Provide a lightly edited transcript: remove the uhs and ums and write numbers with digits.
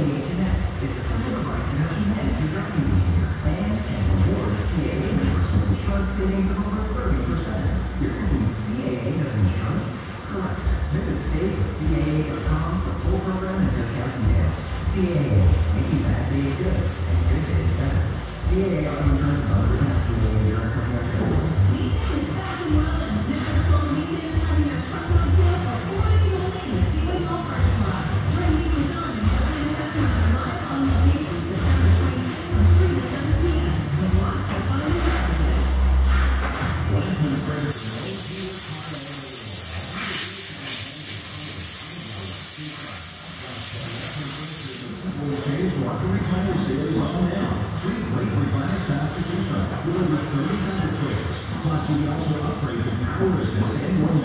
CAA Connect is the simple device to help you manage your driving behavior and can reward CAA members with insurance savings of over 30%. You're thinking CAA has insurance? Correct. Visit savewithcaa.com for full program and discount details. CAA, making bad days good and good days better. CAA Auto Insurance and other events. CAA Insurance Company of Federal. Weekend is back and well at Mr. Full Weekend is having a truckload sale for 40 only in the Seaway Mall parking lot. Join me with John and Kevin and Stefan live on location September 26th from 3 to 7 p.m. with lots of fun and prizes. Change Walker Recliner Sale is on now. 3 great recliners fast to choose from with over 30 fabric choices. Plus, you can also upgrade to power assist and more